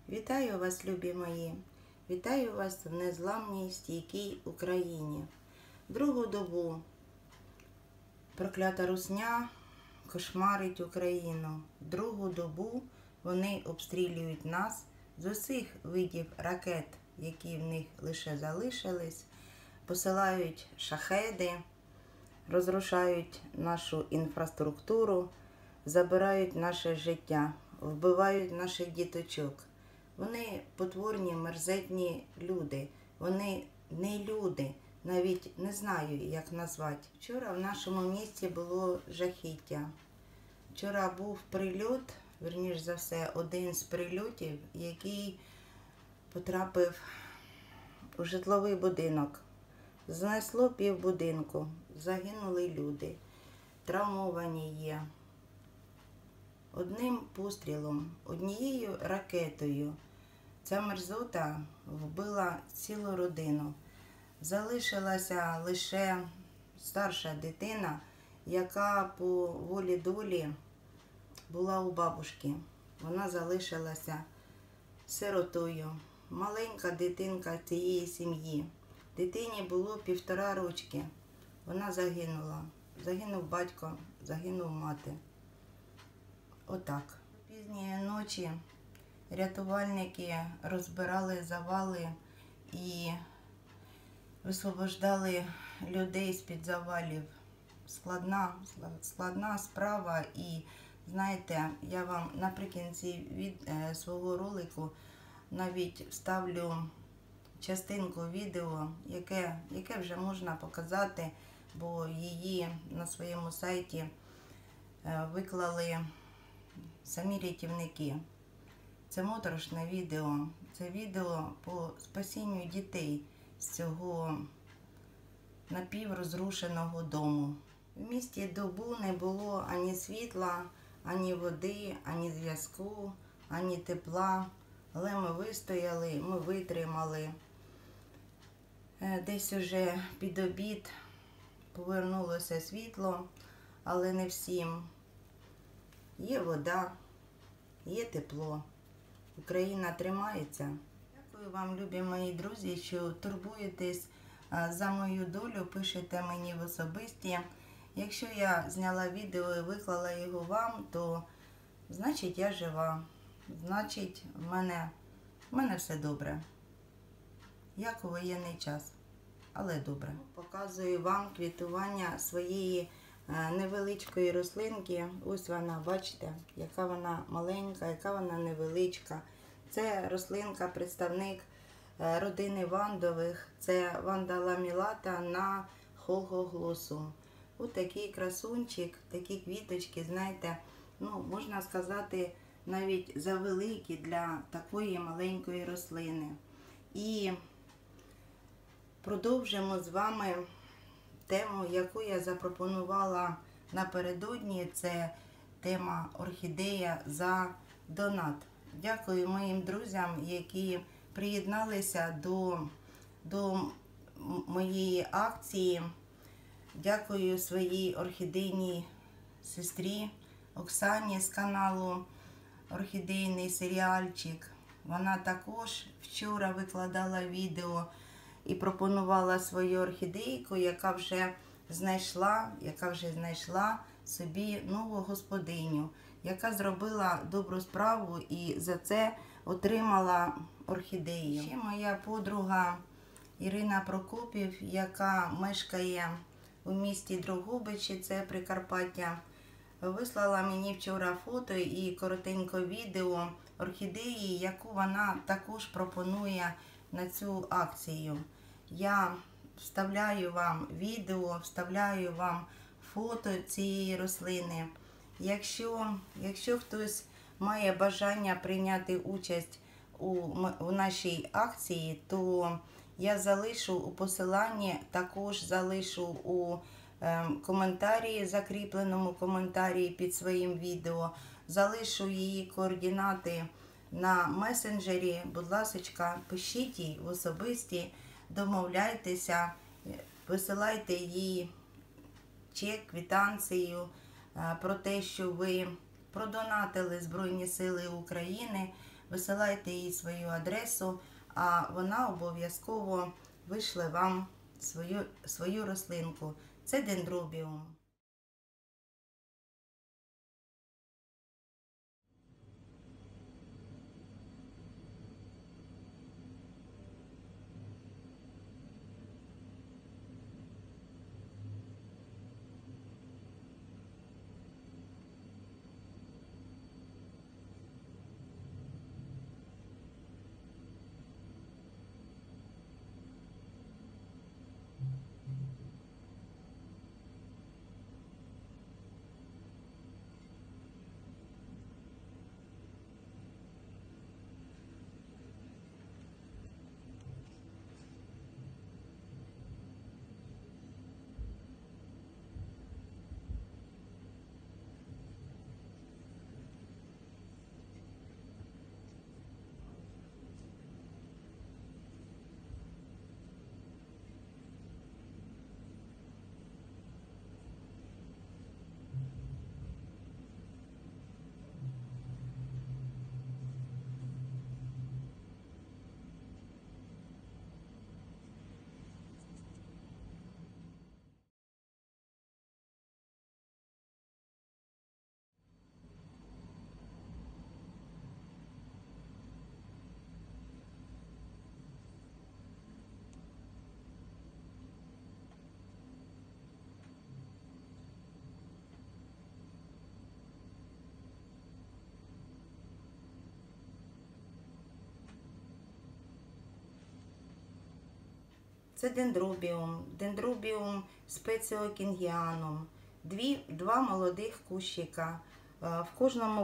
Вітаю вас, любі мої! Вітаю вас в незламній, стійкій Україні. Другу добу проклята русня кошмарить Україну. Другу добу вони обстрілюють нас з усіх видів ракет, які в них лише залишились, посилають шахеди, розрушають нашу інфраструктуру, забирають наше життя, вбивають наших діточок. Вони потворні, мерзетні люди. Вони не люди, навіть не знаю, як назвати. Вчора в нашому місті було жахіття. Вчора був прильот, вірніш за все, один з прильотів, який потрапив у житловий будинок. Знесло півбудинку, загинули люди, травмовані є. Одним пострілом, однією ракетою ця мерзота вбила цілу родину. Залишилася лише старша дитина, яка по волі долі була у бабушки. Вона залишилася сиротою. Маленька дитинка цієї сім'ї. Дитині було 1,5 рочки. Вона загинула. Загинув батько, загинув мати. Отак. Пізньої ночі рятувальники розбирали завали і висвобождали людей з-під завалів. Складна справа. І знаєте, я вам наприкінці свого ролику навіть вставлю частинку відео, яке вже можна показати, бо її на своєму сайті виклали самі рятівники. Це моторошне відео. Це відео по спасінню дітей з цього напіврозрушеного дому. В місті добу не було ані світла, ані води, ані зв'язку, ані тепла. Але ми вистояли, ми витримали. Десь уже під обід повернулося світло, але не всім. Є вода, є тепло. Україна тримається. Дякую вам, любі мої друзі, що турбуєтесь за мою долю, пишете мені в особисті. Якщо я зняла відео і виклала його вам, то значить я жива. Значить в мене все добре. Як у воєнний час, але добре. Показую вам квітування своєї невеличкої рослинки. Ось вона, бачите, яка вона маленька, яка вона невеличка. Це рослинка, представник родини вандових. Це ванда ламілата на холгоглосум. Ось такий красунчик, такі квіточки, знаєте, можна сказати, навіть завеликі для такої маленької рослини. І продовжимо з вами тему, яку я запропонувала напередодні. Це тема орхідея за донат. Дякую моїм друзям, які приєдналися до моєї акції. Дякую своїй орхідейній сестрі Оксані з каналу Орхідейний серіальчик. Вона також вчора викладала відео і пропонувала свою орхідейку, яка вже знайшла собі нову господиню, яка зробила добру справу і за це отримала орхідею. Ще моя подруга Ірина Прокопів, яка мешкає у місті Дрогобичі, це Прикарпаття, вислала мені вчора фото і коротеньке відео орхідеї, яку вона також пропонує на цю акцію. Я вставляю вам відео, вставляю вам фото цієї рослини. Якщо хтось має бажання прийняти участь у нашій акції, то я залишу у посиланні, також залишу у коментарі, закріпленому коментарі під своїм відео, залишу її координати на месенджері. Будь ласка, пишіть їй в особисті, домовляйтеся, висилайте їй чек, квитанцію про те, що ви продонатили Збройні Сили України. висилайте їй свою адресу, а вона обов'язково вишле вам свою рослинку. Це дендробіум. Це дендробіум спеціокінгіанум. Два молодих кущика. В кожному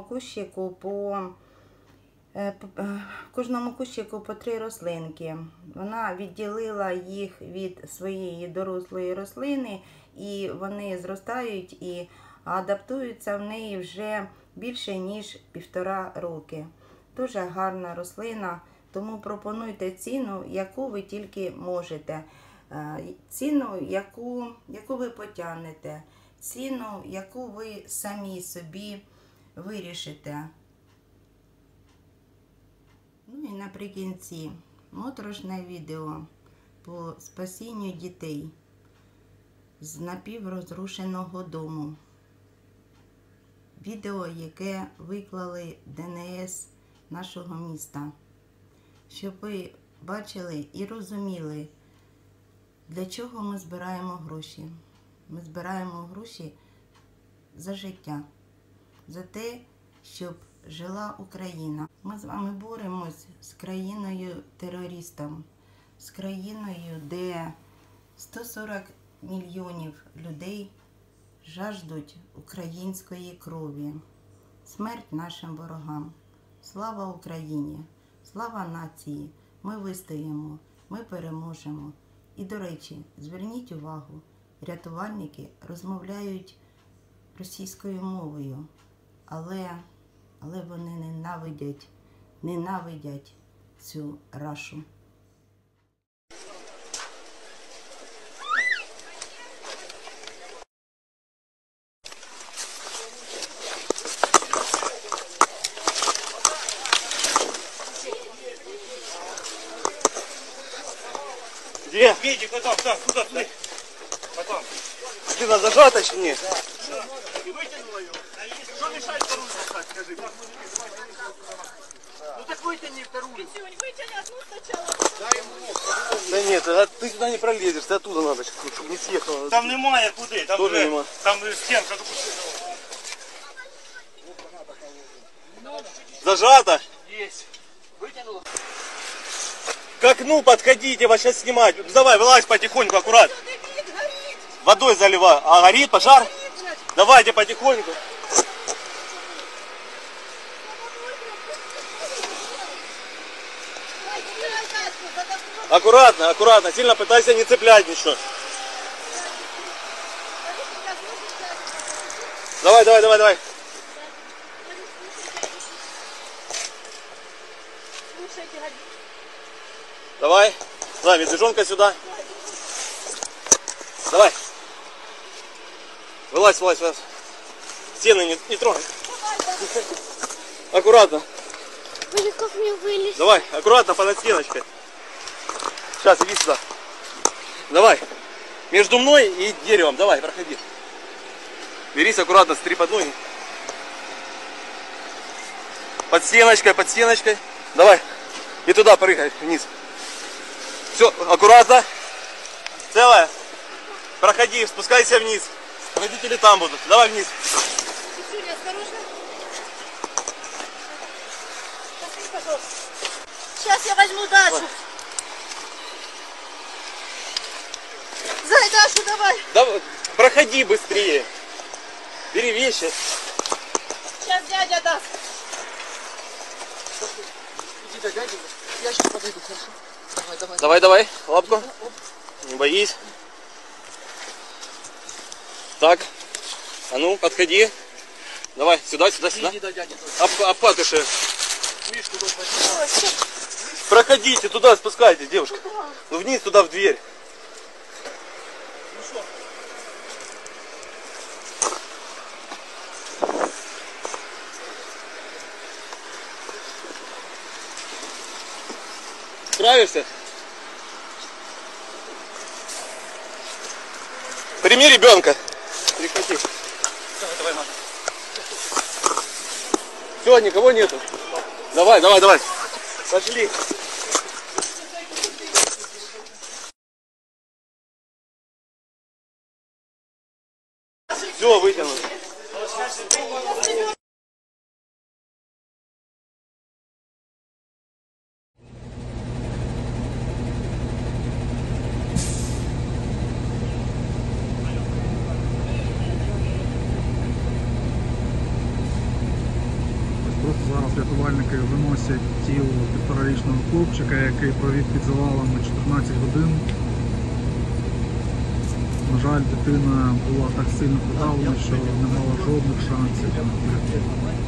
кущику по 3 рослинки. Вона відділила їх від своєї дорослої рослини, і вони зростають і адаптуються в неї вже більше ніж 1,5 роки. Дуже гарна рослина. Тому пропонуйте ціну, яку ви тільки можете, ціну, яку ви потягнете, ціну, яку ви самі собі вирішите. Ну і наприкінці моторошне відео по спасінню дітей з напіврозрушеного дому. Відео, яке виклали ДНС нашого міста. Щоб ви бачили і розуміли, для чого ми збираємо гроші. Ми збираємо гроші за життя, за те, щоб жила Україна. Ми з вами боремось з країною-терористом, з країною, де 140 мільйонів людей жаждуть української крові. Смерть нашим ворогам. Слава Україні! Слава нації! Ми вистоїмо, ми переможемо. І, до речі, зверніть увагу, рятувальники розмовляють російською мовою, але вони ненавидять цю рашу. Где? Медик, потом, да, куда ты? Потом. Ты на зажата чи ні? И вытянула ее. Что мешает вторую достать, скажи? Ну так вытяни вторую. Вытяни одну сначала. Да нет, а ты сюда не пролезешь, ты оттуда надо, чтобы не съехало. Там немає куди, там Тоже вже, нема. там стенка. Зажата? Есть. Вытянула. К окну подходите, вас сейчас снимать. Давай, вылазь потихоньку, аккуратно. Горит, горит. Водой заливай. А горит пожар? Давайте потихоньку. Аккуратно, аккуратно. Сильно пытайся не цеплять ничего. Давай, давай, давай, давай. Слушайте, горит. Давай. Давай, медвежонка сюда. Давай. Вылазь, вылазь, вылазь. Стены не трогай. Аккуратно. Господи, как мне вылезть? Давай, аккуратно, под стеночкой. Сейчас, иди сюда. Давай. Между мной и деревом. Давай, проходи. Берись аккуратно, стри под ноги. Под стеночкой, под стеночкой. Давай. И туда прыгай, вниз. Все, аккуратно. Целая. Проходи, спускайся вниз. Родители там будут. Давай вниз. Сюня, осторожно. Сейчас я возьму Дашу. Зай, Дашу, давай. Давай, проходи быстрее. Бери вещи. Сейчас дядя даст. Иди до дяди, я сейчас подойду, хорошо? Давай, давай. Давай, давай, лапку. Не боись. Так. А ну, подходи. Давай, сюда, сюда, сюда. Иди до дяди тоже. Обкатыши. Мишку тут возьми. Проходите, туда спускайтесь, девушка. Ну вниз, туда, в дверь. Справишься? Прими ребенка. Прихвати. Давай, Маша. Все, никого нету. Давай, давай, давай. Пошли. Все, вытянул. Просто зараз рятувальники виносять тіло 1,5-річного хлопчика, який провів під завалами 14 годин. На жаль, дитина була так сильно подавлена, що не мала жодних шансів на врятунок.